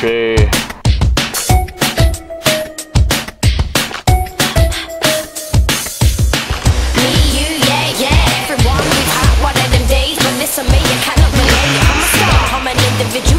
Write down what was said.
Touché. Everyone, we've had one of them days, but listen, me, you cannot relate. I'm a star, I'm an individual.